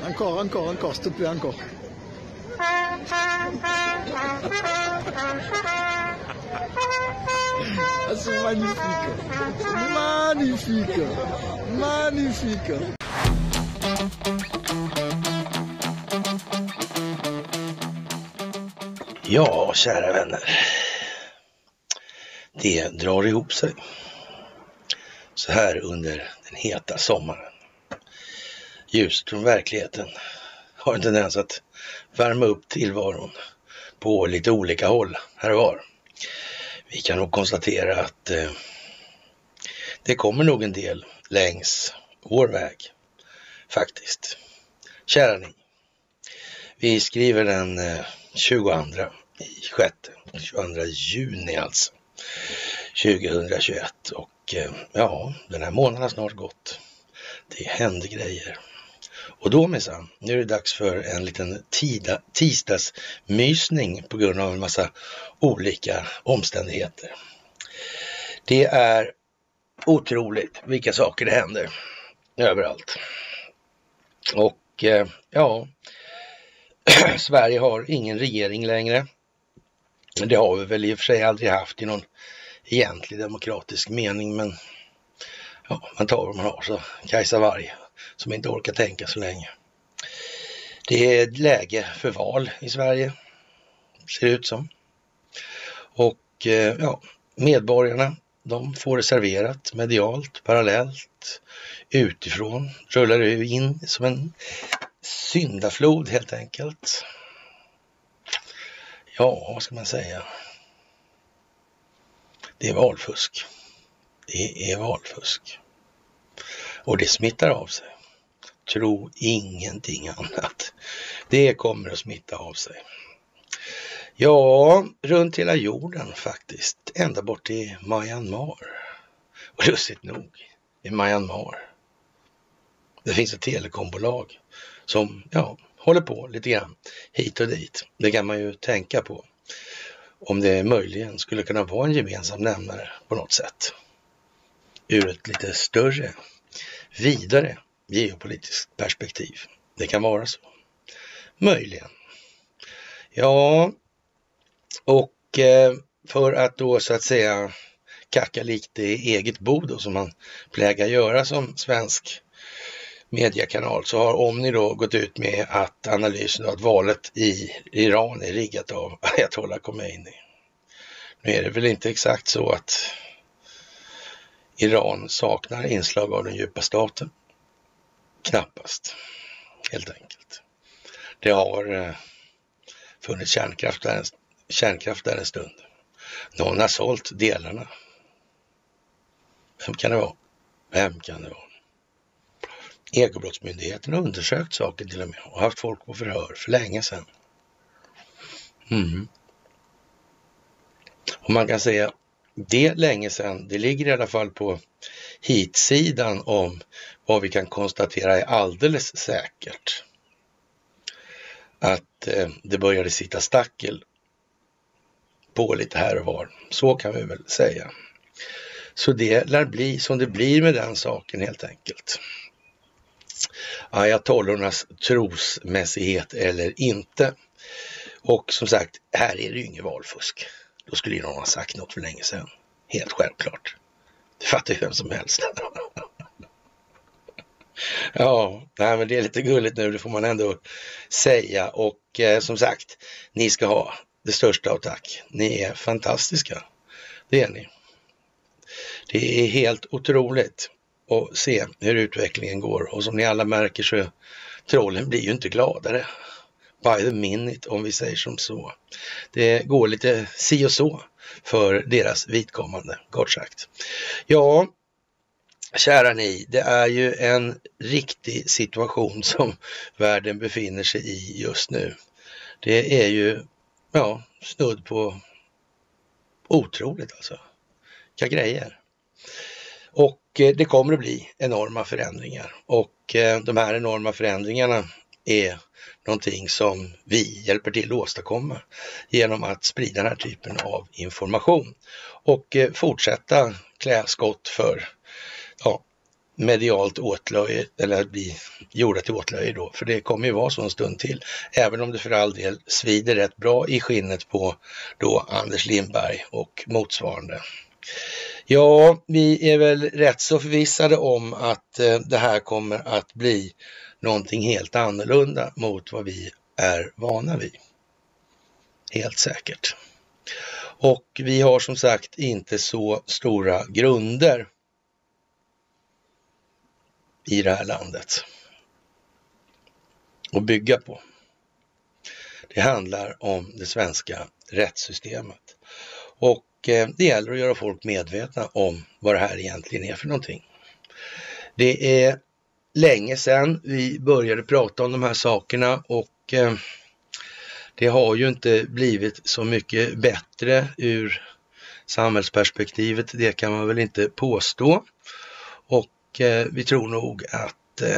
Encore, s'il te plaît, encore. Ah, c'est magnifique. Magnifique. Magnifique. Ja, kära vänner. Det drar ihop sig. Så här under den heta sommaren. Ljuset från verkligheten har en tendens att värma upp tillvaron på lite olika håll här och var. Vi kan nog konstatera att det kommer nog en del längs vår väg faktiskt. Kära ni, vi skriver den 22 juni alltså 2021 och ja, den här månaden har snart gått. Det händer grejer. Och då minsann, nu är det dags för en liten tisdagsmysning på grund av en massa olika omständigheter. Det är otroligt vilka saker det händer överallt. Och ja, Sverige har ingen regering längre. Det har vi väl i och för sig aldrig haft i någon egentlig demokratisk mening, men ja, man tar vad man har, så Kajsa Warg som inte orkar tänka så länge. Det är läge för val i Sverige, ser det ut som. Och ja, medborgarna, de får det serverat medialt, parallellt, utifrån, rullar det in som en syndaflod helt enkelt. Ja, vad ska man säga? Det är valfusk. Det är valfusk. Och det smittar av sig. Tro ingenting annat. Det kommer att smitta av sig. Ja, runt hela jorden faktiskt. Ända bort till Myanmar. Och lustigt nog, i Myanmar. Det finns ett telekombolag som håller på lite grann hit och dit. Det kan man ju tänka på. Om det möjligen skulle kunna vara en gemensam nämnare på något sätt. Ur ett lite större, vidare geopolitiskt perspektiv. Det kan vara så. Möjligen. Ja, och för att då så att säga kacka lite i eget bo då, som man plägar göra som svensk mediekanal, så har Omni då gått ut med att analysen av att valet i Iran är riggat av Ayatollah Khomeini. Nu är det väl inte exakt så att Iran saknar inslag av den djupa staten. Knappast, helt enkelt. Det har funnits kärnkraft där en stund. Någon har sålt delarna. Vem kan det vara? Ekobrottsmyndigheten har undersökt saken till och med och haft folk på förhör för länge sedan. Och man kan säga det länge sedan, det ligger i alla fall på hitsidan om vad vi kan konstatera är alldeles säkert. Att det började sitta stackel på lite här och var. Så kan vi väl säga. Så det lär bli som det blir med den saken helt enkelt. Ayatollornas trosmässighet eller inte. Och som sagt, här är det ju ingen valfusk. Då skulle ju någon ha sagt något för länge sedan. Helt självklart. Det fattar ju vem som helst. Ja, nej, men det är lite gulligt nu, det får man ändå säga. Och som sagt, ni ska ha det största av tack. Ni är fantastiska. Det är ni. Det är helt otroligt att se hur utvecklingen går. Och som ni alla märker så trollen blir ju inte gladare by the minute, om vi säger som så. Det går lite si och så för deras vidkommande, kort sagt. Ja, kära ni, det är ju en riktig situation som världen befinner sig i just nu. Det är ju, snudd på otroligt alltså. Vilka grejer. Och det kommer att bli enorma förändringar. Och de här enorma förändringarna är någonting som vi hjälper till att åstadkomma genom att sprida den här typen av information. Och fortsätta klä skott för medialt åtlöje, eller bli gjorda till åtlöje då, för det kommer ju vara så en stund till, även om det för all del svider rätt bra i skinnet på då Anders Lindberg och motsvarande. Ja, vi är väl rätt så förvissade om att det här kommer att bli någonting helt annorlunda mot vad vi är vana vid. Helt säkert. Och vi har som sagt inte så stora grunder i det här landet att bygga på. Det handlar om det svenska rättssystemet. Och det gäller att göra folk medvetna om vad det här egentligen är för någonting. Det är länge sedan vi började prata om de här sakerna och det har ju inte blivit så mycket bättre ur samhällsperspektivet, det kan man väl inte påstå. Och vi tror nog att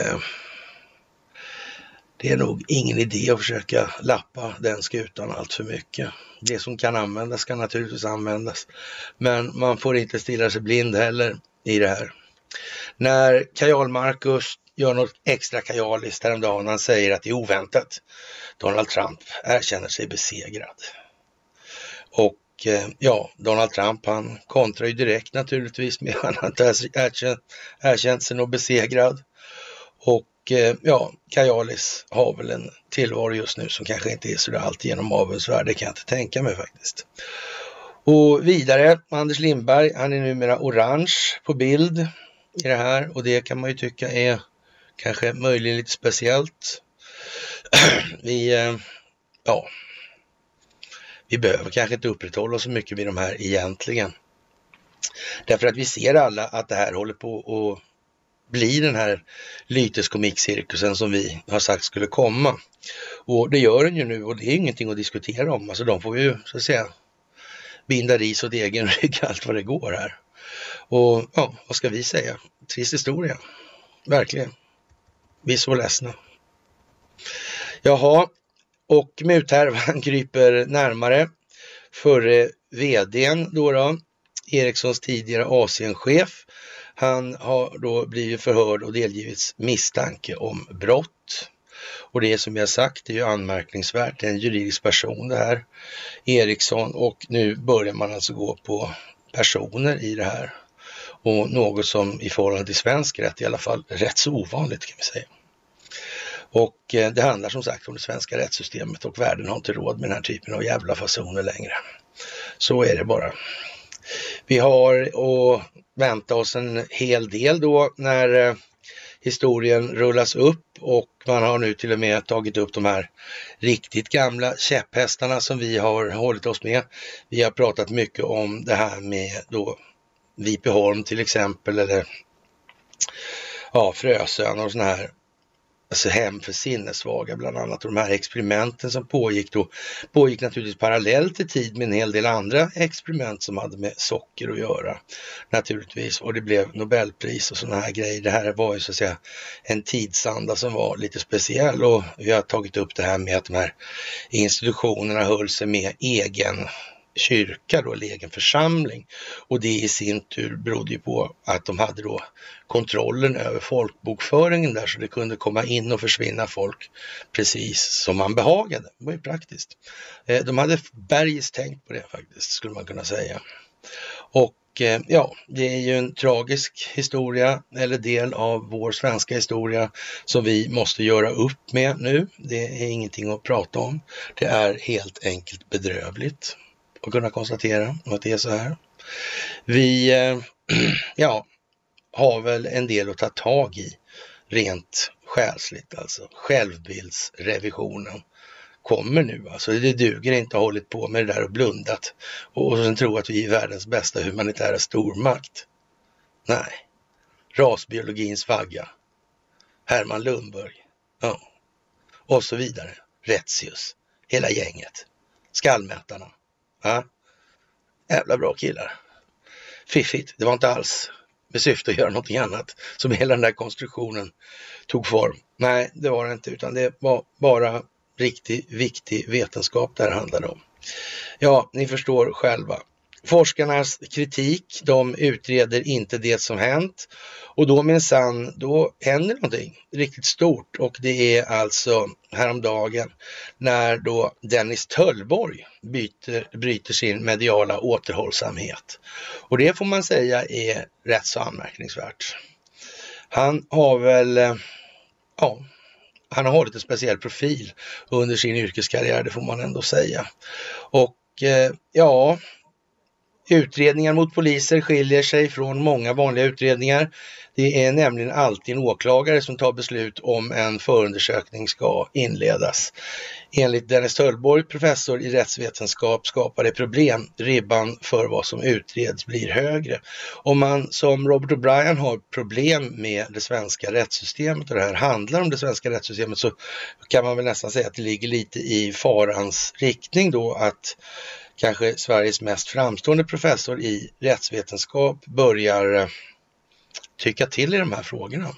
det är nog ingen idé att försöka lappa den skutan allt för mycket. Det som kan användas ska naturligtvis användas, men man får inte stilla sig blind heller i det här. När Kajal Marcus gör något extra kajaliskt häromdagen, han säger att det är oväntat. Donald Trump erkänner sig besegrad. Och ja, Donald Trump han kontrar ju direkt naturligtvis med att han inte erkänt sig någon besegrad. Och ja, Kajalis har väl en tillvaro just nu som kanske inte är så där alltigenom avundsvärd, det kan jag inte tänka mig faktiskt. Och vidare, Anders Lindberg, han är numera orange på bild i det här och det kan man ju tycka är kanske möjligen lite speciellt. Vi behöver kanske inte upprätthålla så mycket vid de här egentligen. Därför att vi ser alla att det här håller på att bli den här lyteskomikcirkusen som vi har sagt skulle komma. Och det gör den ju nu och det är ingenting att diskutera om. Alltså de får ju så att säga binda ris åt egen rygg allt vad det går här. Och ja, vad ska vi säga? Trist historia. Verkligen. Vi är så ledsna. Jaha, och muthärvan kryper närmare. Förre vdn då, Ericssons tidigare Asienchef. Han har då blivit förhörd och delgivits misstanke om brott. Och det är som jag sagt, det är ju anmärkningsvärt. Det är en juridisk person det här, Ericsson. Och nu börjar man alltså gå på personer i det här. Och något som i förhållande till svensk rätt i alla fall är rätt så ovanligt kan vi säga. Och det handlar som sagt om det svenska rättssystemet och världen har inte råd med den här typen av jävla fasoner längre. Så är det bara. Vi har att vänta oss en hel del då när historien rullas upp och man har nu till och med tagit upp de här riktigt gamla käpphästarna som vi har hållit oss med. Vi har pratat mycket om det här med då Vipeholm till exempel eller ja, Frösön och såna här, alltså hem för sinnessvaga bland annat. Och de här experimenten som pågick naturligtvis parallellt i tid med en hel del andra experiment som hade med socker att göra naturligtvis. Och det blev Nobelpris och såna här grejer. Det här var ju så att säga en tidsanda som var lite speciell och vi har tagit upp det här med att de här institutionerna höll sig med egen kyrka då, eller egen församling, och det i sin tur berodde ju på att de hade då kontrollen över folkbokföringen där, så det kunde komma in och försvinna folk precis som man behagade. Det var ju praktiskt. De hade bergis tänkt på det faktiskt, skulle man kunna säga. Och ja, det är ju en tragisk historia eller del av vår svenska historia som vi måste göra upp med nu. Det är ingenting att prata om. Det är helt enkelt bedrövligt att kunna konstatera att det är så här. Vi ja, har väl en del att ta tag i rent själsligt, alltså självbildsrevisionen kommer nu. Alltså det duger inte att ha hållit på med det där och blundat och sen tro att vi är världens bästa humanitära stormakt. Nej, rasbiologins vagga, Herman Lundberg, ja, och så vidare, Retzius, hela gänget, skallmätarna. Ja, jävla bra killar. Fiffigt, det var inte alls med syfte att göra någonting annat som hela den där konstruktionen tog form. Nej, det var det inte, utan det var bara riktigt viktig vetenskap det här handlade om. Ja, ni förstår själva. forskarnas kritik, de utreder inte det som hänt. Och då minsann, då händer någonting riktigt stort. Och det är alltså häromdagen när då Dennis Töllborg bryter sin mediala återhållsamhet. Och det får man säga är rätt så anmärkningsvärt. Han har väl, han har hållit en speciell profil under sin yrkeskarriär, det får man ändå säga. Och utredningar mot poliser skiljer sig från många vanliga utredningar. Det är nämligen alltid en åklagare som tar beslut om en förundersökning ska inledas. Enligt Dennis Töllborg, professor i rättsvetenskap, skapar det problem. Ribban för vad som utreds blir högre. Om man som Robert O'Brien har problem med det svenska rättssystemet och det här handlar om det svenska rättssystemet, så kan man väl nästan säga att det ligger lite i farans riktning då att kanske Sveriges mest framstående professor i rättsvetenskap börjar tycka till i de här frågorna.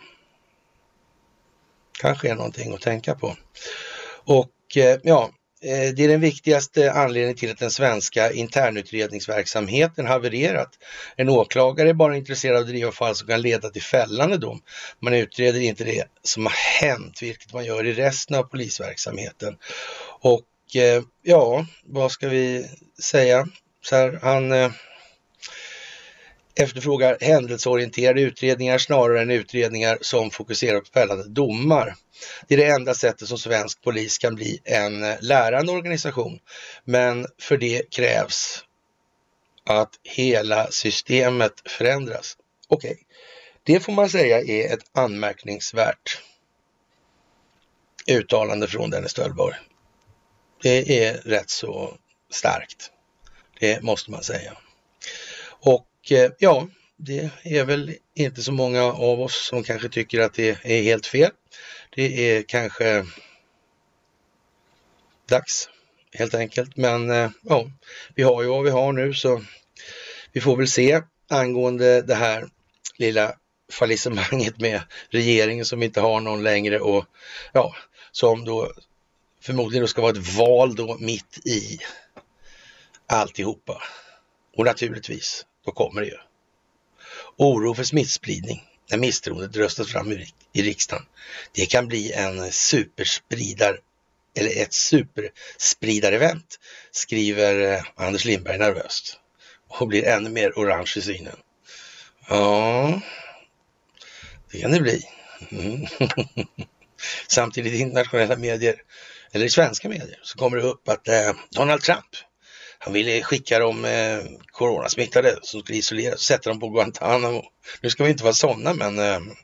Kanske är någonting att tänka på. Och det är den viktigaste anledningen till att den svenska internutredningsverksamheten havererat. En åklagare är bara intresserad av att driva fall som kan leda till fällande dom. Man utreder inte det som har hänt, vilket man gör i resten av polisverksamheten. Och vad ska vi säga? Så här, han efterfrågar händelseorienterade utredningar snarare än utredningar som fokuserar på fällande domar. Det är det enda sättet som svensk polis kan bli en lärande organisation. Men för det krävs att hela systemet förändras. Okej, det får man säga är ett anmärkningsvärt uttalande från Dennis Töllborg. Det är rätt så starkt. Det måste man säga. Och det är väl inte så många av oss som kanske tycker att det är helt fel. Det är kanske dags helt enkelt. Men vi har ju vad vi har nu, så vi får väl se angående det här lilla fallissemanget med regeringen som inte har någon längre och som då förmodligen då ska vara ett val då mitt i alltihopa. Och naturligtvis, då kommer det ju. Oro för smittspridning när misstroendet röstas fram i riksdagen. Det kan bli en ett superspridarevent, skriver Anders Lindberg nervöst. Och blir ännu mer orange i synen. Ja, det kan det bli. Samtidigt i internationella medier, eller i svenska medier, så kommer det upp att Donald Trump, han ville skicka de coronasmittade som skulle isoleras, sätta dem på Guantanamo. Nu ska vi inte vara sådana, men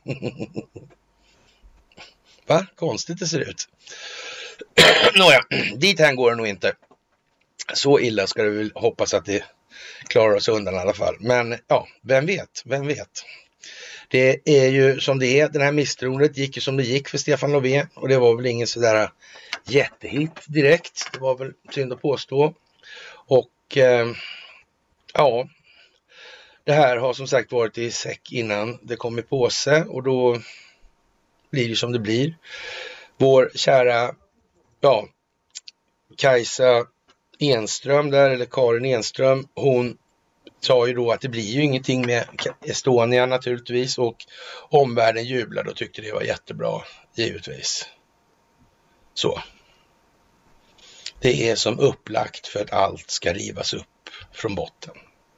va? Konstigt det ser ut. Nåja, dit här går det nog inte. Så illa ska det väl hoppas att det klarar oss undan i alla fall. Men vem vet? Det är ju som det är. Den här misstroendet gick ju som det gick för Stefan Löfven. Och det var väl ingen sådär jättehit direkt. Det var väl synd att påstå. Och det här har som sagt varit i säck innan det kom i påse. Och då blir det som det blir. Vår kära Kajsa Enström där, eller Karin Enström, hon sa ju då att det blir ju ingenting med Estonia naturligtvis, och omvärlden jublade och tyckte det var jättebra, givetvis. Så. Det är som upplagt för att allt ska rivas upp från botten.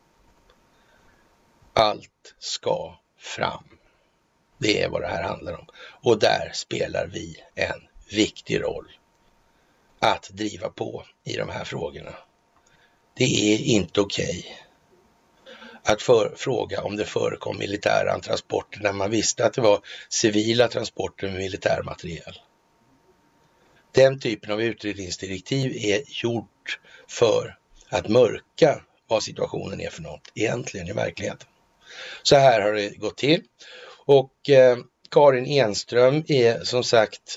Allt ska fram. Det är vad det här handlar om. Och där spelar vi en viktig roll. Att driva på i de här frågorna. Det är inte okej att fråga om det förekom militära transporter när man visste att det var civila transporter med militärmateriel. Den typen av utredningsdirektiv är gjort för att mörka vad situationen är för något egentligen i verkligheten. Så här har det gått till. Och Karin Enström är som sagt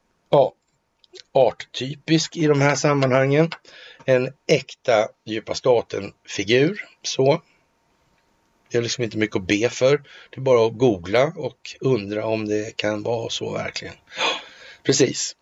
arttypisk i de här sammanhangen. En äkta djupa staten-figur. Så. Det är liksom inte mycket att be för. Det är bara att googla och undra om det kan vara så verkligen. Precis.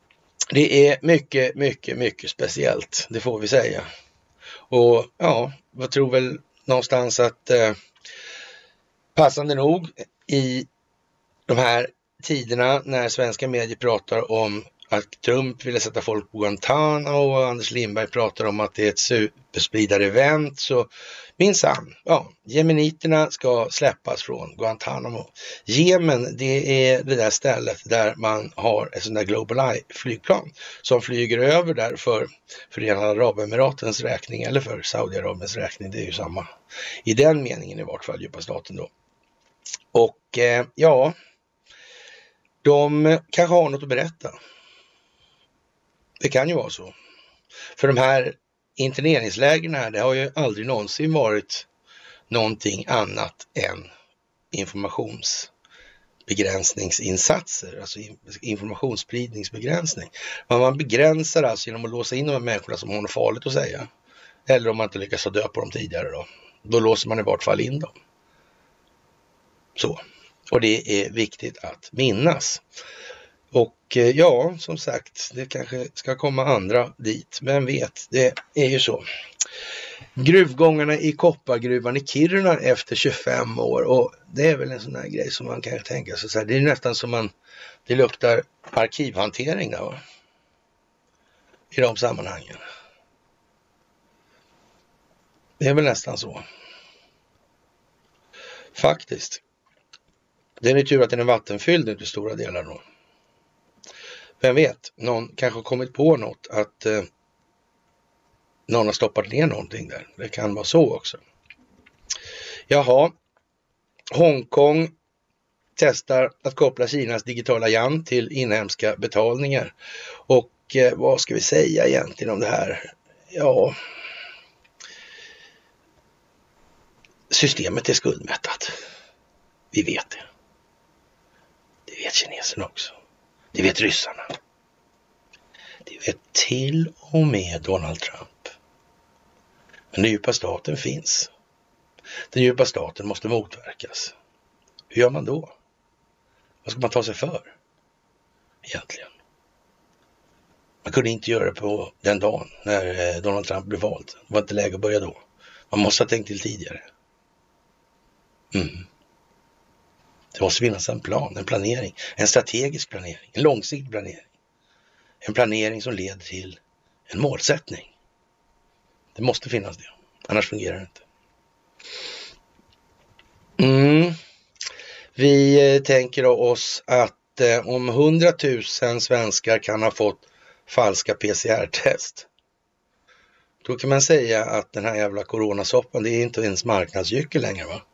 Det är mycket, mycket, mycket speciellt. Det får vi säga. Och jag tror väl någonstans att passande nog i de här tiderna när svenska medier pratar om att Trump ville sätta folk på Guantanamo och Anders Lindberg pratar om att det är ett superspridare-event, så minsann, jemeniterna ska släppas från Guantanamo. Jemen, det är det där stället där man har ett sånt där Global Eye-flygplan som flyger över där för Förenade Arabemiratens räkning eller för Saudiarabiens räkning, det är ju samma. I den meningen i vart fall, djupa staten då. Och de kanske har något att berätta. Det kan ju vara så. För de här interneringslägren här, det har ju aldrig någonsin varit någonting annat än informationsbegränsningsinsatser, alltså informationsspridningsbegränsning. Men man begränsar alltså genom att låsa in de här människorna som har något farligt att säga. Eller om man inte lyckas dö på dem tidigare då låser man i vart fall in dem. Så. Och det är viktigt att minnas. Och som sagt, det kanske ska komma andra dit. Men vet, det är ju så. Gruvgångarna i koppargruvan i Kiruna efter 25 år. Och det är väl en sån här grej som man kan tänka sig. Så här, det är nästan som det luktar arkivhantering där, va? I de sammanhangen. Det är väl nästan så. Faktiskt. Det är ju tur att den är vattenfylld nu till stora delar då. Vem vet, någon kanske har kommit på något att någon har stoppat ner någonting där. Det kan vara så också. Jaha, Hongkong testar att koppla Kinas digitala yuan till inhemska betalningar. Och vad ska vi säga egentligen om det här? Ja, systemet är skuldmättat. Vi vet det. Det vet kineserna också. Det vet ryssarna. Det vet till och med Donald Trump. Men den djupa staten finns. Den djupa staten måste motverkas. Hur gör man då? Vad ska man ta sig för? Egentligen. Man kunde inte göra det på den dagen när Donald Trump blev vald. Det var inte läge att börja då. Man måste ha tänkt till tidigare. Det måste finnas en plan, en planering, en strategisk planering, en långsiktig planering. En planering som leder till en målsättning. Det måste finnas det, annars fungerar det inte. Vi tänker oss att om 100 000 svenskar kan ha fått falska PCR-test, då kan man säga att den här jävla coronasoppan, det är inte ens marknadsgyckel längre, va?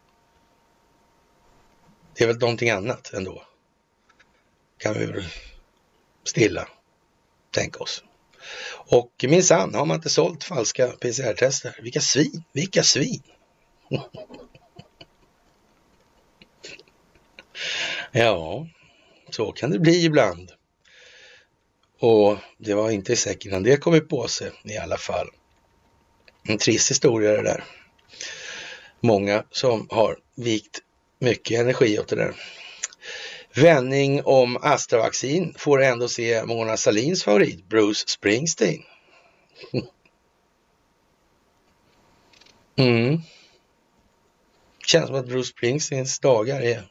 Det är väl någonting annat ändå. Kan vi väl stilla tänka oss. Och minsann har man inte sålt falska PCR-tester. Vilka svin. Ja, så kan det bli ibland. Och det var inte säkert innan det kom på sig i alla fall. En trist historia det där. Många som har vikt mycket energi åt det där. Vändning om Astra-vaccin får ändå se Mona Sahlins favorit, Bruce Springsteen. Känns som att Bruce Springsteens dagar är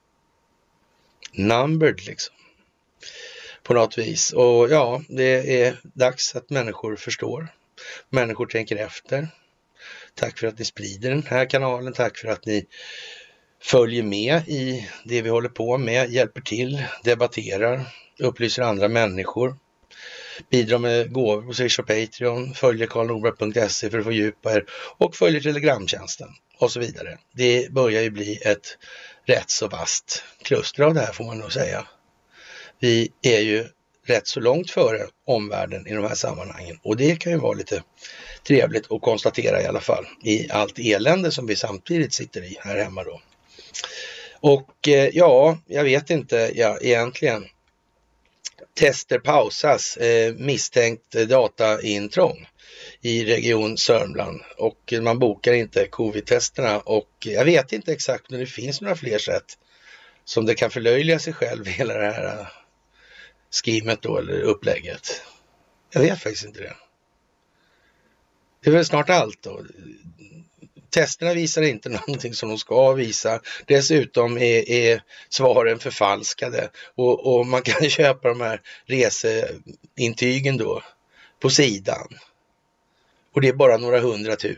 numbered liksom. På något vis. Och ja, det är dags att människor förstår. Människor tänker efter. Tack för att ni sprider den här kanalen. Tack för att ni följer med i det vi håller på med, hjälper till, debatterar, upplyser andra människor, bidrar med gåvor på Swish och Patreon, följer karlnorberg.se för att få djupa er och följer Telegramtjänsten och så vidare. Det börjar ju bli ett rätt så vast kluster av det här, får man nog säga. Vi är ju rätt så långt före omvärlden i de här sammanhangen och det kan ju vara lite trevligt att konstatera i alla fall i allt elände som vi samtidigt sitter i här hemma då. Och ja, jag vet inte egentligen. Tester pausas, misstänkt dataintrång i region Sörmland och man bokar inte covid-testerna och jag vet inte exakt om det finns några fler sätt som det kan förlöjliga sig själv i hela det här schemet då eller upplägget. Jag vet faktiskt inte det. Det är väl snart allt då. Testerna visar inte någonting som de ska visa. Dessutom är svaren förfalskade. Och man kan köpa de här reseintygen då på sidan. Och det är bara några 100 000.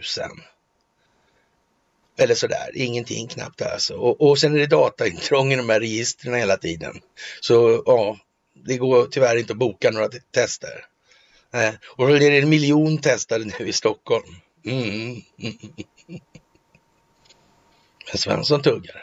Eller sådär, ingenting knappt alltså. Och sen är det dataintrång i de här registren hela tiden. Så ja, det går tyvärr inte att boka några tester. Och det är 1 miljon testade nu i Stockholm. Men Svensson tuggar.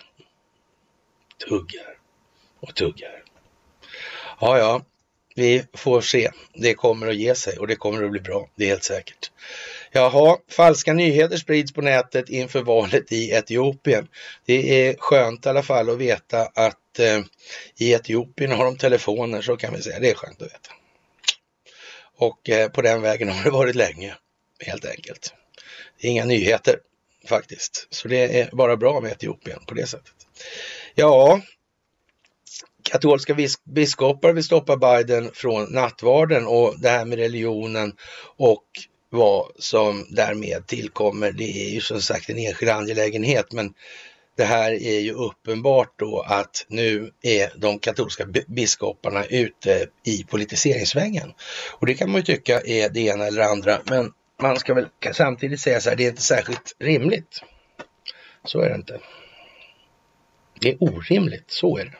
Tuggar. Ja, vi får se. Det kommer att ge sig och det kommer att bli bra. Det är helt säkert. Jaha, falska nyheter sprids på nätet inför valet i Etiopien. Det är skönt i alla fall att veta att i Etiopien har de telefoner, så kan vi säga. Det är skönt att veta. Och på den vägen har det varit länge, helt enkelt. Det är inga nyheter faktiskt. Så det är bara bra med Etiopien på det sättet. Ja, katolska biskopar vill stoppa Biden från nattvarden och det här med religionen och vad som därmed tillkommer. Det är ju som sagt en enskild angelägenhet, men det här är ju uppenbart då att nu är de katolska biskoparna ute i politiseringsvängen. Och det kan man ju tycka är det ena eller andra, men man ska väl samtidigt säga så här, det är inte särskilt rimligt. Så är det inte. Det är orimligt, så är det.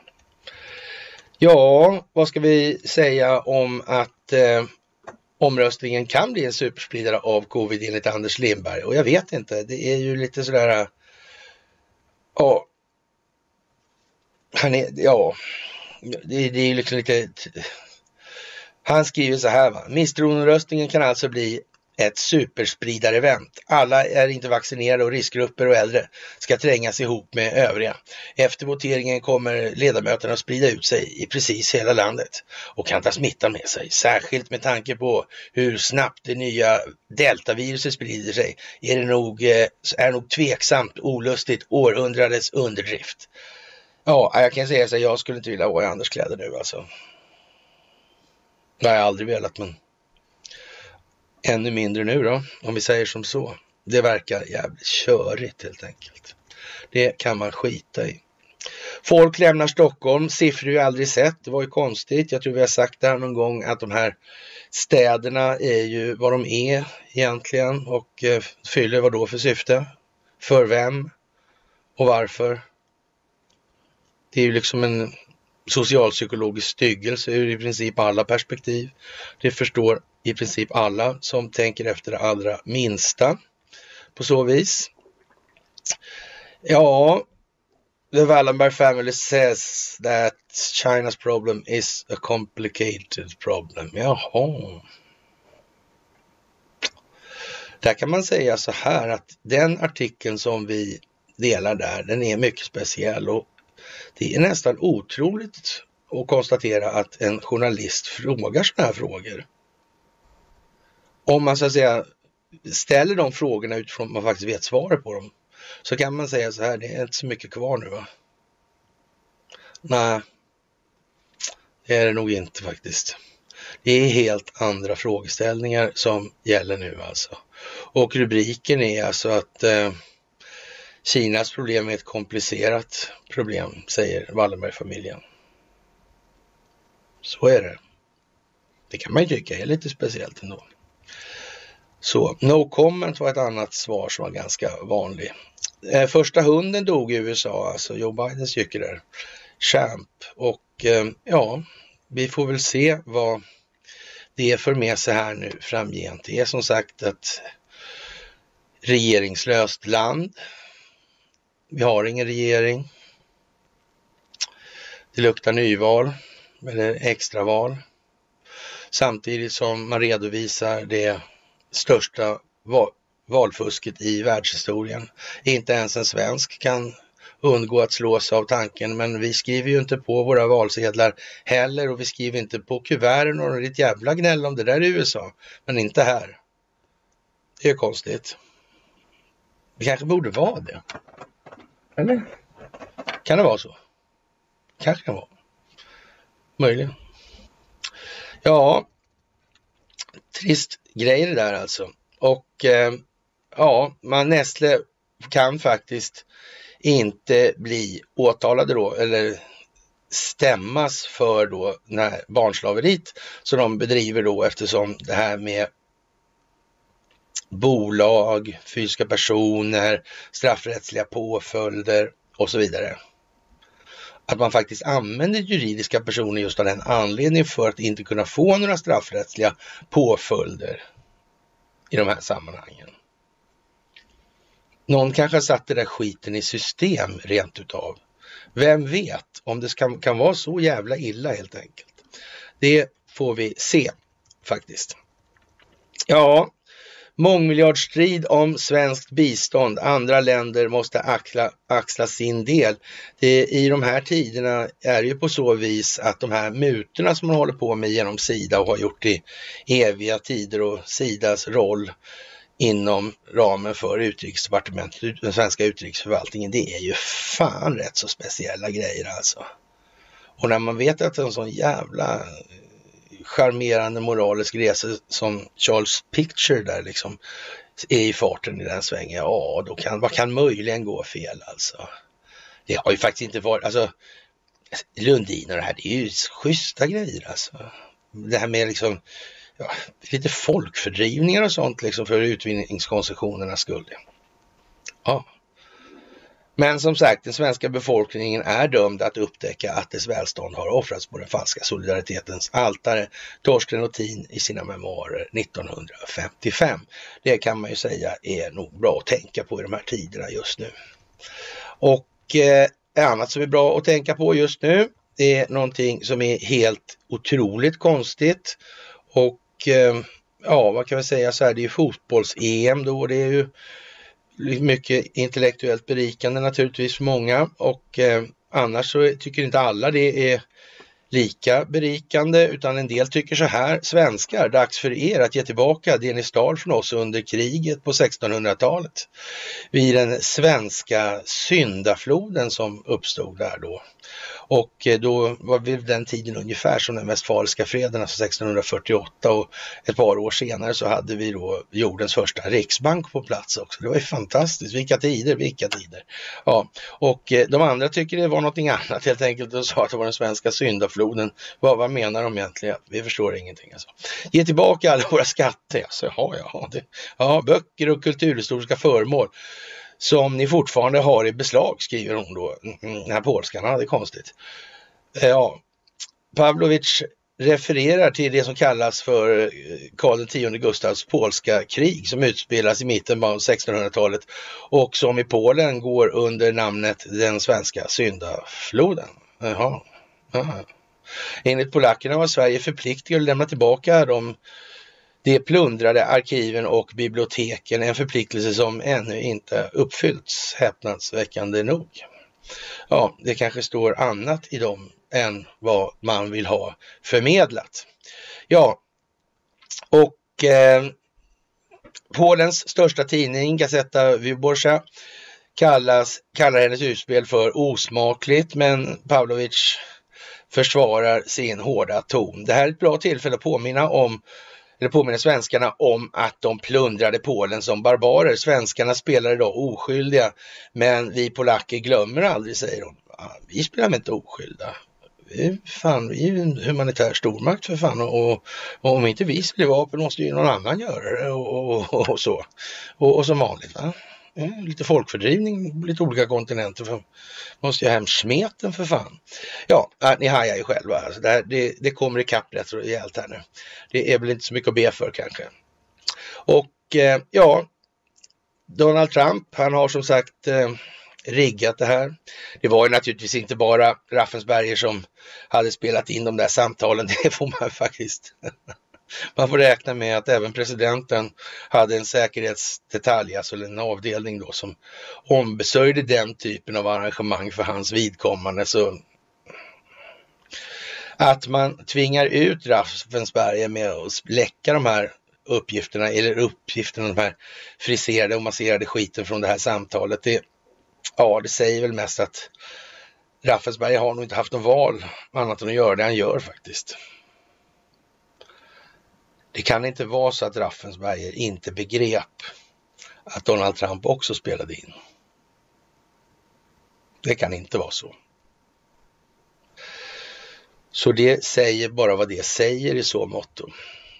Ja, vad ska vi säga om att omröstningen kan bli en superspridare av covid enligt Anders Lindberg? Och jag vet inte, det är ju lite sådär, ja, det är ju liksom lite, han skriver så här va, misstroendeomröstningen kan alltså bli ett superspridare-event. Alla är inte vaccinerade och riskgrupper och äldre ska trängas ihop med övriga. Efter voteringen kommer ledamöterna att sprida ut sig i precis hela landet och kan ta smittan med sig. Särskilt med tanke på hur snabbt det nya deltaviruset sprider sig är nog tveksamt, olustigt, århundradets underdrift. Ja, jag kan säga så att jag skulle inte vilja vara i Anders kläder nu alltså. Det har jag aldrig velat, men ännu mindre nu då, om vi säger som så. Det verkar jävligt körigt helt enkelt. Det kan man skita i. Folk lämnar Stockholm, siffror ju aldrig sett. Det var ju konstigt, jag tror vi har sagt det här någon gång, att de här städerna är ju vad de är egentligen och fyller vad då för syfte? För vem? Och varför? Det är ju liksom en socialpsykologisk styggelse ur i princip alla perspektiv. Det förstår i princip alla som tänker efter det allra minsta på så vis. Ja, the Wallenberg family says that China's problem is a complicated problem. Jaha. Där kan man säga så här att den artikeln som vi delar där, den är mycket speciell och det är nästan otroligt att konstatera att en journalist frågar sådana här frågor. Om man så att säga ställer de frågorna utifrån att man faktiskt vet svaret på dem, så kan man säga så här, det är inte så mycket kvar nu va? Nej, det är det nog inte faktiskt. Det är helt andra frågeställningar som gäller nu alltså. Och rubriken är alltså att Kinas problem är ett komplicerat problem, säger Wallenberg-familjen. Så är det. Det kan man ju tycka är lite speciellt ändå. Så, no comment var ett annat svar som var ganska vanligt. Första hunden dog i USA, alltså Joe Bidens jycke där, Champ. Och ja, vi får väl se vad det för med sig här nu framgent. Det är som sagt ett regeringslöst land. Vi har ingen regering. Det luktar nyval eller extraval. Samtidigt som man redovisar det största valfusket i världshistorien. Inte ens en svensk kan undgå att slås av tanken, men vi skriver ju inte på våra valsedlar heller och vi skriver inte på kuverten och det är ett jävla gnäll om det där i USA, men inte här. Det är konstigt. Det kanske borde vara det. Eller? Kan det vara så? Kanske kan vara. Möjligen. Ja, trist grej det där alltså. Och Nestlé kan faktiskt inte bli åtalade då, eller stämmas för då när barnslaveriet som de bedriver då, eftersom det här med bolag, fysiska personer, straffrättsliga påföljder och så vidare. Att man faktiskt använder juridiska personer just av den anledningen för att inte kunna få några straffrättsliga påföljder i de här sammanhangen. Någon kanske har satt det där skiten i system rent utav. Vem vet om det kan vara så jävla illa helt enkelt. Det får vi se faktiskt. Ja, mångmiljardstrid om svenskt bistånd. Andra länder måste axla sin del. I de här tiderna är det ju på så vis att de här mutorna som man håller på med genom Sida och har gjort i eviga tider, och Sidas roll inom ramen för utrikesdepartementet, den svenska utrikesförvaltningen, det är ju fan rätt så speciella grejer alltså. Och när man vet att en sån jävla charmerande moralisk resa som Charles Picture där liksom är i farten i den svängen, ja då vad kan möjligen gå fel alltså. Det har ju faktiskt inte varit, alltså Lundin och det här, det är ju schyssta grejer alltså. Det här med liksom lite folkfördrivningar och sånt liksom för utvinningskoncessionernas skull. Ja. Men som sagt, den svenska befolkningen är dömd att upptäcka att dess välstånd har offrats på den falska solidaritetens altare. Torsten Nothin i sina memoarer 1955. Det kan man ju säga är nog bra att tänka på i de här tiderna just nu. Och annat som är bra att tänka på just nu är någonting som är helt otroligt konstigt. Och vad kan vi säga så här, det är fotbolls-EM då, det är ju mycket intellektuellt berikande naturligtvis för många, och annars så tycker inte alla det är lika berikande, utan en del tycker så här: svenskar, dags för er att ge tillbaka det ni stal från oss under kriget på 1600-talet vid den svenska syndafloden som uppstod där då. Och då var vid den tiden ungefär som den Westfaliska freden, alltså 1648, och ett par år senare så hade vi då jordens första riksbank på plats också. Det var ju fantastiskt, vilka tider. Ja, och de andra tycker det var någonting annat helt enkelt och sa att det var den svenska syndafloden. Vad menar de egentligen? Vi förstår ingenting alltså. Ge tillbaka alla våra skatter. Alltså, böcker och kulturhistoriska föremål som ni fortfarande har i beslag, skriver hon då. Den här polskan, det är konstigt. Pavlovic refererar till det som kallas för Karl X Gustavs polska krig som utspelas i mitten av 1600-talet och som i Polen går under namnet den svenska syndafloden. Enligt polackerna var Sverige förpliktigat att lämna tillbaka de plundrade arkiven och biblioteken, en förpliktelse som ännu inte uppfyllts, häpnadsväckande nog. Ja, det kanske står annat i dem än vad man vill ha förmedlat. Ja, och Polens största tidning, Gazeta Wyborcza, kallar hennes utspel för osmakligt, men Pavlovic försvarar sin hårda ton. Det här är ett bra tillfälle att påminna svenskarna om att de plundrade Polen som barbarer. Svenskarna spelar idag oskyldiga, men vi polacker glömmer aldrig, säger de. Vi spelar inte oskyldiga. Vi är ju en humanitär stormakt för fan, och om inte vi spelar vapen måste ju någon annan göra det och så. Och som vanligt, va? Lite folkfördrivning, lite olika kontinenter. Måste jag hem smeten för fan. Ja, ni hajar ju själva. Alltså det kommer ikapp rätt rejält här nu. Det är väl inte så mycket att be för kanske. Och Donald Trump, han har som sagt riggat det här. Det var ju naturligtvis inte bara Raffensperger som hade spelat in de där samtalen. Det får man faktiskt... Man får räkna med att även presidenten hade en säkerhetsdetalj, alltså en avdelning då, som ombesörjde den typen av arrangemang för hans vidkommande. Så att man tvingar ut Raffensperger med att läcka de här uppgifterna, de här friserade och masserade skiten från det här samtalet, det säger väl mest att Raffensperger har nog inte haft någon val annat än att göra det han gör faktiskt. Det kan inte vara så att Raffensperger inte begrep att Donald Trump också spelade in. Det kan inte vara så. Så det säger bara vad det säger i så motto.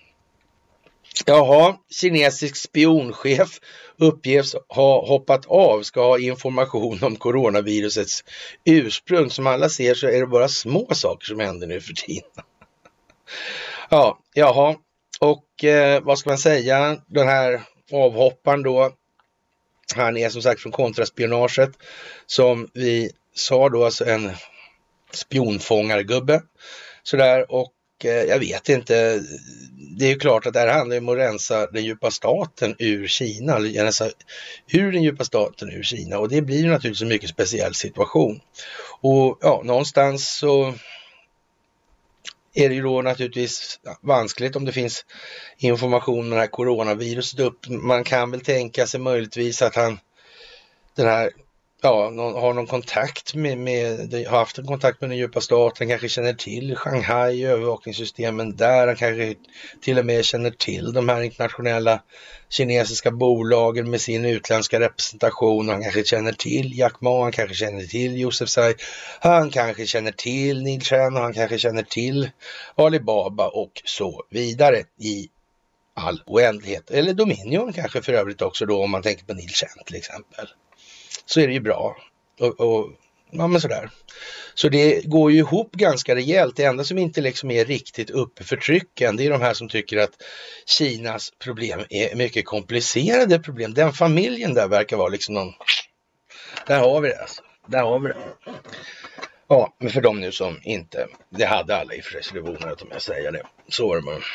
Jaha, kinesisk spionchef uppges ha hoppat av, ska ha information om coronavirusets ursprung. Som alla ser så är det bara små saker som händer nu för tiden. Ja, jaha. Och vad ska man säga? Den här avhopparen då, han är som sagt från kontraspionaget, som vi sa då, alltså en spionfångargubbe. Sådär, och jag vet inte, det är ju klart att det här handlar om att rensa den djupa staten ur Kina, eller rensa ur den djupa staten ur Kina, och det blir ju naturligtvis en mycket speciell situation. Och ja, någonstans så är det ju då naturligtvis vanskligt om det finns information om det här coronaviruset upp. Man kan väl tänka sig möjligtvis att han, den här, ja, har någon kontakt har haft en kontakt med den djupa staten, kanske känner till Shanghai, övervakningssystemen där, han kanske till och med känner till de här internationella kinesiska bolagen med sin utländska representation, han kanske känner till Jack Ma, han kanske känner till Joseph Tsai, han kanske känner till Neil Chen och han kanske känner till Alibaba och så vidare i all oändlighet. Eller Dominion kanske för övrigt också då, om man tänker på Neil Chen till exempel. Så är det ju bra. Och ja, men sådär. Så det går ju ihop ganska rejält. Det enda som inte liksom är riktigt uppe för trycken, det är de här som tycker att Kinas problem är mycket komplicerade problem. Den familjen där verkar vara liksom någon... Där har vi det alltså. Där har vi det. Ja, men för dem nu som inte... Det hade alla i resolutioner, om jag säger det. Så var det bara.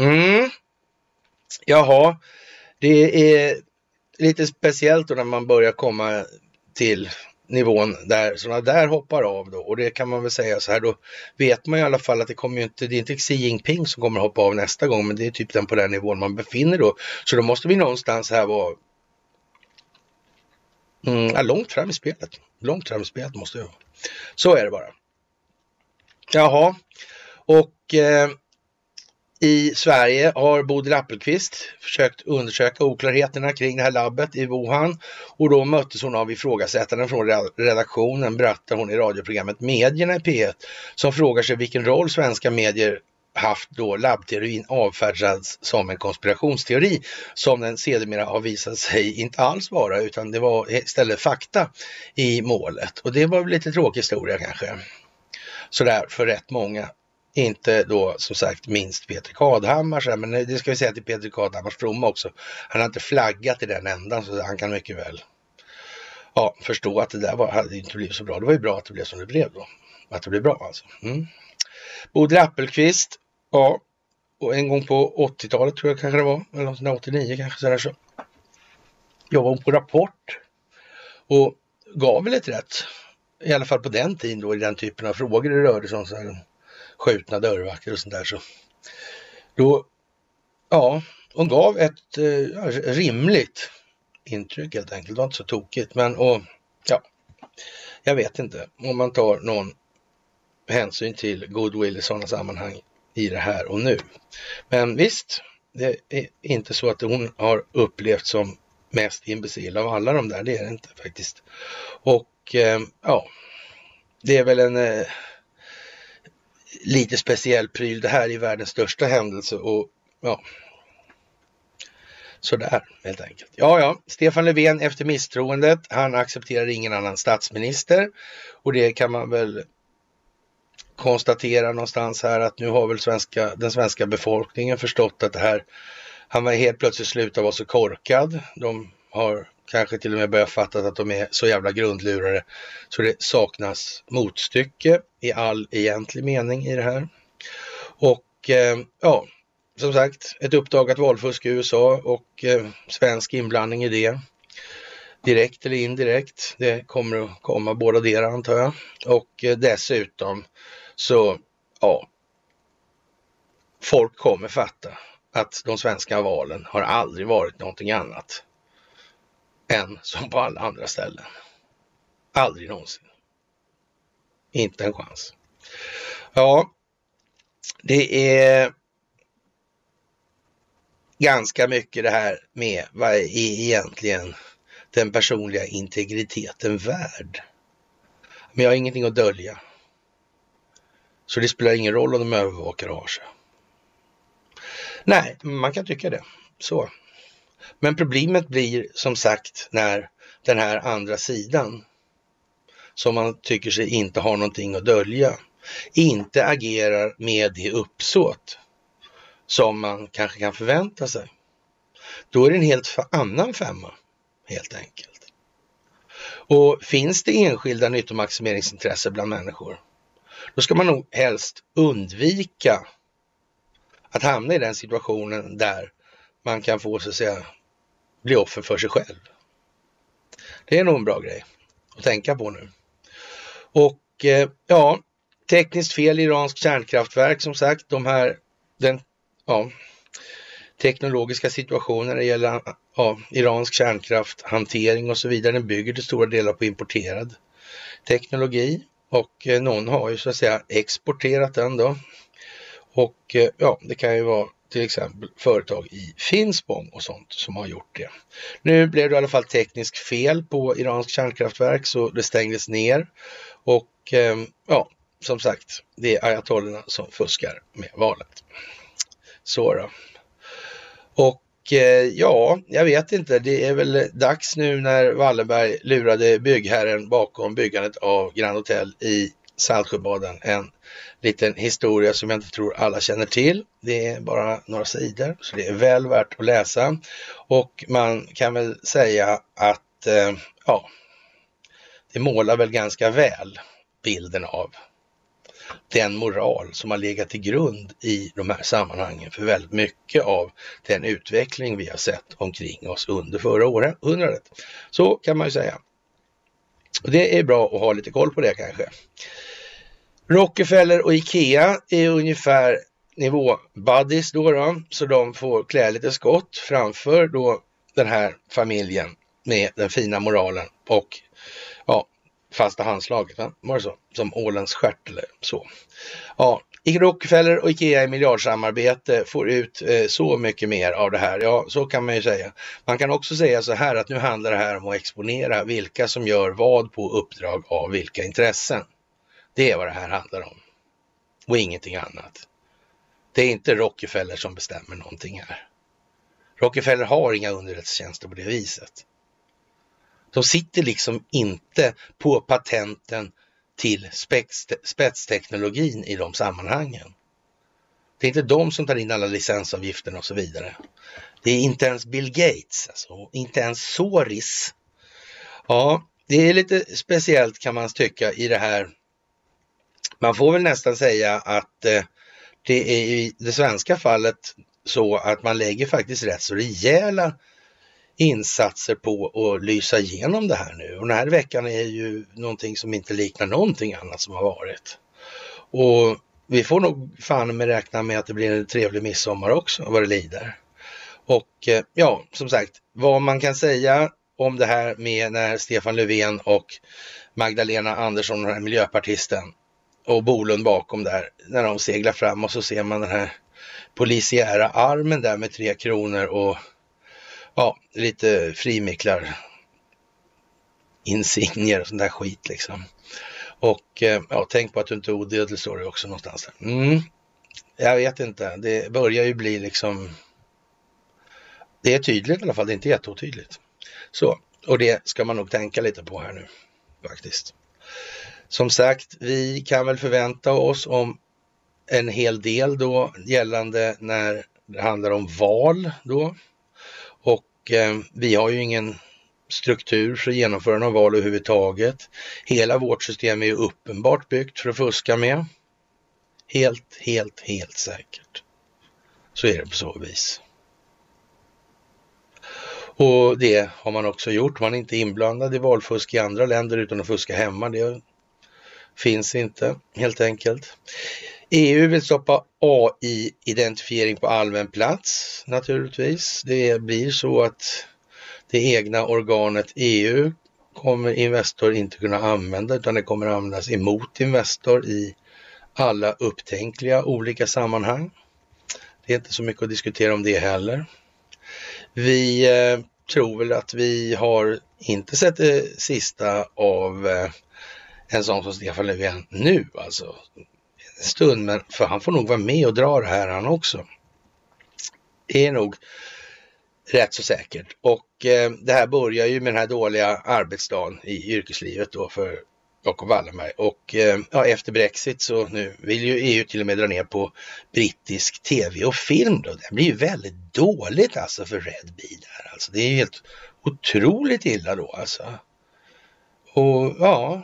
Jaha, det är lite speciellt då när man börjar komma till nivån där sådana där hoppar av då, och det kan man väl säga så här, då vet man i alla fall att det kommer ju inte, det är inte Xi Jinping som kommer hoppa av nästa gång, men det är typ den på den nivån man befinner då, så då måste vi någonstans här vara långt fram i spelet måste jag. Så är det bara. Jaha, och i Sverige har Bodil Appelqvist försökt undersöka oklarheterna kring det här labbet i Wuhan, och då möttes hon av ifrågasättaren från redaktionen, berättar hon i radioprogrammet Medierna i P1, som frågar sig vilken roll svenska medier haft då labbteorin avfärdats som en konspirationsteori, som den sedermera har visat sig inte alls vara, utan det var istället fakta i målet. Och det var väl lite tråkig historia kanske. Sådär för rätt många. Inte då som sagt minst Peter Kadhammar, men det ska vi säga till Peter Kadhammars fromma också. Han har inte flaggat i den ändan, så han kan mycket väl förstå att det där hade inte blivit så bra. Det var ju bra att det blev som det blev då. Att det blev bra alltså. Bodil Appelqvist, ja, och en gång på 80-talet tror jag kanske det var, eller 89 kanske sådär så. Jobbade hon på Rapport och gav väl ett rätt, i alla fall på den tiden då, i den typen av frågor det rörde sig om så här skjutna dörrvakter och sånt där, så då, ja, hon gav ett rimligt intryck helt enkelt. Det var inte så tokigt, men jag vet inte om man tar någon hänsyn till goodwill i sådana sammanhang i det här och nu. Men visst, det är inte så att hon har upplevt som mest imbecil av alla de där, det är det inte faktiskt. Och det är väl en lite speciell pryl det här i världens största händelse, och sådär helt enkelt. Stefan Löfven efter misstroendet, han accepterar ingen annan statsminister, och det kan man väl konstatera någonstans här, att nu har väl den svenska befolkningen förstått att det här, han var helt plötsligt slutat vara så korkad. De har kanske till och med börjat fatta att de är så jävla grundlurare så det saknas motstycke i all egentlig mening i det här. Och som sagt, ett uppdagat valfusk i USA och svensk inblandning i det. Direkt eller indirekt. Det kommer att komma båda delar antar jag. Och dessutom så, folk kommer fatta att de svenska valen har aldrig varit någonting annat än som på alla andra ställen. Aldrig någonsin. Inte en chans. Ja, det är ganska mycket det här med vad är egentligen den personliga integriteten värd. Men jag har ingenting att dölja. Så det spelar ingen roll om de övervakare har sig. Nej, man kan tycka det. Så. Men problemet blir som sagt när den här andra sidan som man tycker sig inte ha någonting att dölja inte agerar med det uppsåt som man kanske kan förvänta sig. Då är det en helt annan femma helt enkelt. Och finns det enskilda nyttomaximeringsintresse bland människor, då ska man nog helst undvika att hamna i den situationen där man kan få så att säga bli offer för sig själv. Det är nog en bra grej att tänka på nu. Och ja, tekniskt fel i iransk kärnkraftverk som sagt, teknologiska situationer när det gäller iransk kärnkrafthantering och så vidare, den bygger till stora delar på importerad teknologi och någon har ju så att säga exporterat den då. Och ja, det kan ju vara till exempel företag i Finspång och sånt som har gjort det. Nu blev det i alla fall tekniskt fel på iransk kärnkraftverk så det stängdes ner och ja, som sagt, det är ayatollorna som fuskar med valet. Så då. Och ja, jag vet inte, det är väl dags nu när Wallenberg lurade byggherren bakom byggandet av Grand Hotel i Saltsjöbaden. En liten historia som jag inte tror alla känner till. Det är bara några sidor så det är väl värt att läsa. Och man kan väl säga att ja, det målar väl ganska väl bilden av den moral som har legat till grund i de här sammanhangen för väldigt mycket av den utveckling vi har sett omkring oss under förra århundradet. Så kan man ju säga. Och det är bra att ha lite koll på det kanske. Rockefeller och Ikea är ungefär nivå-buddies då, så de får klä lite skott framför då den här familjen med den fina moralen och ja, fasta handslaget, va? Var det så? Som ålens stjärt eller så. Ja, Rockefeller och Ikea i miljardsamarbete får ut så mycket mer av det här. Ja, så kan man ju säga. Man kan också säga så här att nu handlar det här om att exponera vilka som gör vad på uppdrag av vilka intressen. Det är vad det här handlar om. Och ingenting annat. Det är inte Rockefeller som bestämmer någonting här. Rockefeller har inga underrättelsetjänster på det viset. De sitter liksom inte på patenten till spetsteknologin i de sammanhangen. Det är inte de som tar in alla licensavgifterna och så vidare. Det är inte ens Bill Gates, alltså, inte ens Soros. Ja, det är lite speciellt kan man tycka i det här. Man får väl nästan säga att det är i det svenska fallet så att man lägger faktiskt rätt så rejäla insatser på att lysa igenom det här nu. Och den här veckan är ju någonting som inte liknar någonting annat som har varit. Och vi får nog fan med räkna med att det blir en trevlig midsommar också, vad det lider. Och ja, som sagt, vad man kan säga om det här med när Stefan Löfven och Magdalena Andersson, den här miljöpartisten, och Bolund bakom där, när de seglar fram och så ser man den här polisiära armen där med 3 kronor och ja, lite frimiklar insignier och sån där skit liksom. Och ja, tänk på att du inte är odödlig, står det också någonstans där. Jag vet inte, det börjar ju bli liksom, det är tydligt i alla fall, det är inte jätteotydligt. Så, och det ska man nog tänka lite på här nu faktiskt. Som sagt, vi kan väl förvänta oss om en hel del då gällande när det handlar om val då. Och vi har ju ingen struktur för att genomföra någon val överhuvudtaget. Hela vårt system är ju uppenbart byggt för att fuska med. Helt säkert. Så är det på så vis. Och det har man också gjort. Man är inte inblandad i valfusk i andra länder utan att fuska hemma. Det finns inte helt enkelt. EU vill stoppa AI-identifiering på allmän plats naturligtvis. Det blir så att det egna organet EU kommer Investor inte kunna använda utan det kommer användas emot Investor i alla upptänkliga olika sammanhang. Det är inte så mycket att diskutera om det heller. Vi tror väl att vi har inte sett det sista av en sån som Stefan Löfven nu alltså. En stund, men för han får nog vara med och dra det här han också. Det är nog rätt så säkert. Och det här börjar ju med den här dåliga arbetsdagen i yrkeslivet då för Jacob Wallenberg. Och efter Brexit så nu vill ju EU till och med dra ner på brittisk tv och film då. Det blir ju väldigt dåligt alltså för Red Bee där. Alltså det är ju helt otroligt illa då alltså. Och ja,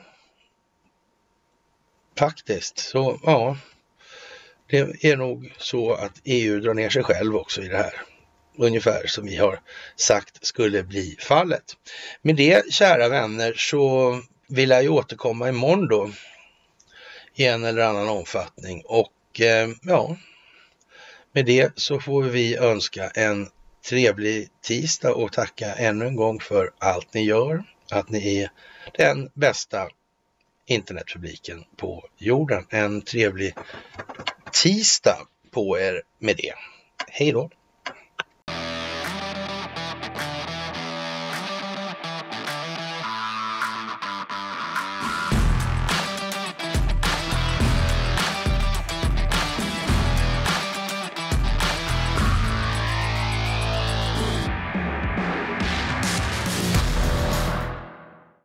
faktiskt så ja, det är nog så att EU drar ner sig själv också i det här. Ungefär som vi har sagt skulle bli fallet. Med det, kära vänner, så vill jag ju återkomma imorgon då i en eller annan omfattning. Och ja, med det så får vi önska en trevlig tisdag och tacka ännu en gång för allt ni gör. Att ni är den bästa internetpubliken på jorden. En trevlig tisdag på er med det. Hej då!